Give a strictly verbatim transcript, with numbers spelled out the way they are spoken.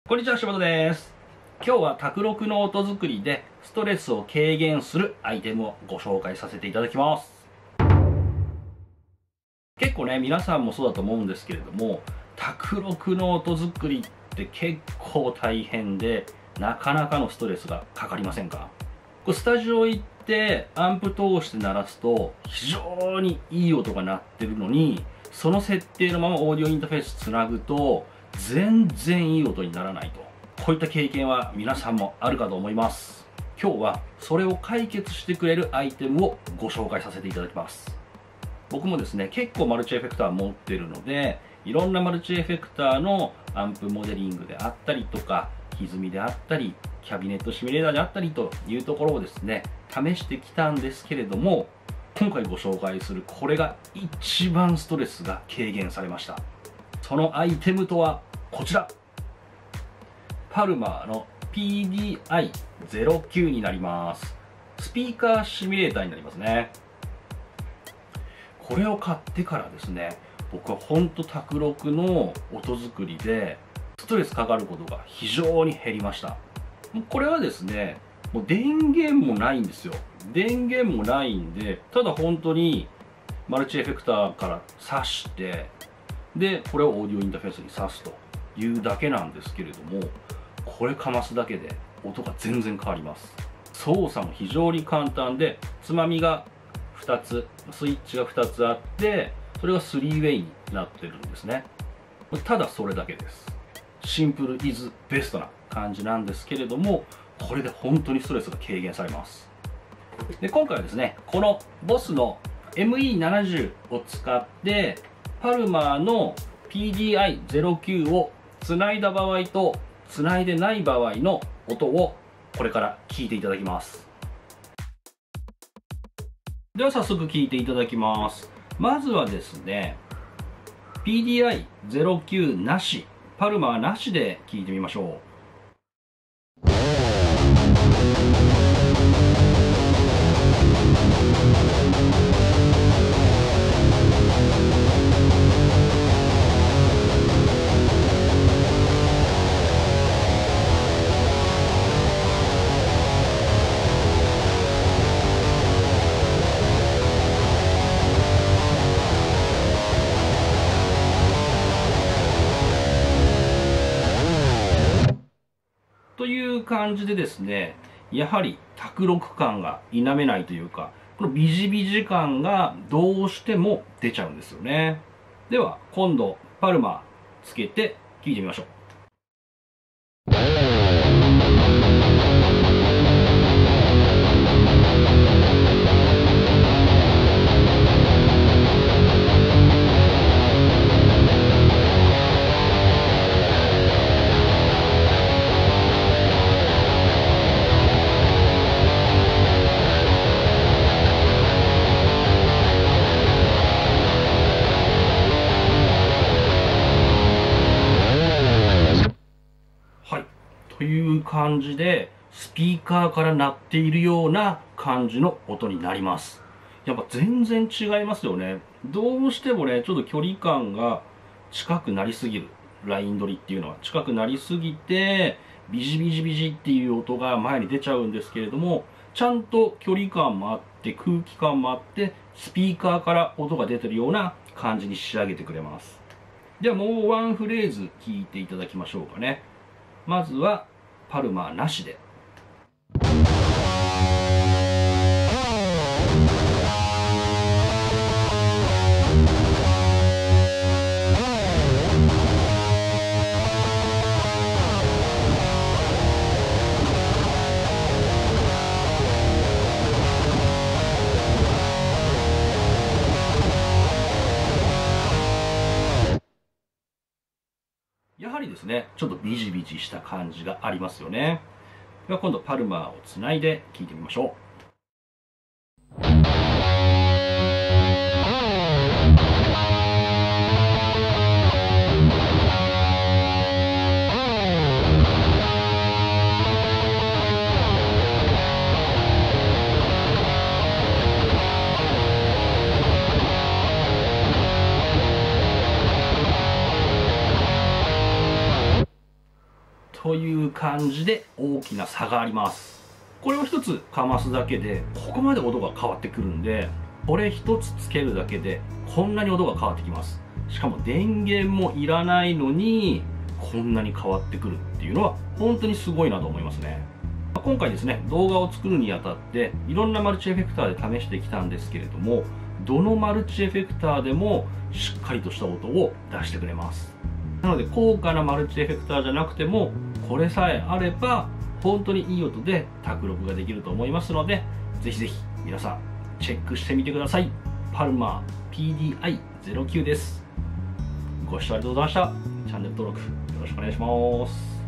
こんにちは、柴田です。今日は卓録の音作りでストレスを軽減するアイテムをご紹介させていただきます。結構ね、皆さんもそうだと思うんですけれども、卓録の音作りって結構大変で、なかなかのストレスがかかりませんか？これスタジオ行ってアンプ通して鳴らすと非常にいい音が鳴ってるのに、その設定のままオーディオインターフェースつなぐと全然いい音にならないと。こういった経験は皆さんもあるかと思います。今日はそれを解決してくれるアイテムをご紹介させていただきます。僕もですね、結構マルチエフェクター持ってるので、いろんなマルチエフェクターのアンプモデリングであったりとか、歪みであったり、キャビネットシミュレーターであったりというところをですね、試してきたんですけれども、今回ご紹介するこれが一番ストレスが軽減されました。そのアイテムとはこちら、パルマーの ピーディーアイゼロきゅう になります。スピーカーシミュレーターになりますね。これを買ってからですね、僕は本当卓録の音作りでストレスかかることが非常に減りました。これはですね、もう電源もないんですよ。電源もないんで、ただ本当にマルチエフェクターから挿して、で、これをオーディオインターフェースに挿すというだけなんですけれども、これかますだけで音が全然変わります。操作も非常に簡単で、つまみがふたつ、スイッチがふたつあって、それがスリーウェイになってるんですね。ただそれだけです。シンプルイズベストな感じなんですけれども、これで本当にストレスが軽減されます。で、今回はですね、このボスの エムイーななじゅう を使ってパルマーの ピーディーアイゼロきゅう をつないだ場合とつないでない場合の音をこれから聞いていただきます。では早速聞いていただきます。まずはですね、ピーディーアイゼロきゅう なし、パルマーなしで聞いてみましょう。という感じでですね、やはり卓録感が否めないというか、このビジビジ感がどうしても出ちゃうんですよね。では今度パルマーつけて聞いてみましょう。という感じでスピーカーから鳴っているような感じの音になります。やっぱ全然違いますよね。どうしてもね、ちょっと距離感が近くなりすぎる。ライン取りっていうのは近くなりすぎてビジビジビジっていう音が前に出ちゃうんですけれども、ちゃんと距離感もあって空気感もあってスピーカーから音が出てるような感じに仕上げてくれます。ではもうワンフレーズ聞いていただきましょうかね。まずはパルマーなしで。やはりですね、ちょっとビジビジした感じがありますよね。では今度パルマーをつないで聞いてみましょう。 という感じで大きな差があります。これを一つかますだけでここまで音が変わってくるんで、これ一つつけるだけでこんなに音が変わってきます。しかも電源もいらないのにこんなに変わってくるっていうのは本当にすごいなと思いますね。今回ですね、動画を作るにあたっていろんなマルチエフェクターで試してきたんですけれども、どのマルチエフェクターでもしっかりとした音を出してくれます。なので高価なマルチエフェクターじゃなくてもこれさえあれば本当にいい音で卓録ができると思いますので、ぜひぜひ皆さんチェックしてみてください。パルマー ピーディーアイゼロきゅう です。ご視聴ありがとうございました。チャンネル登録よろしくお願いします。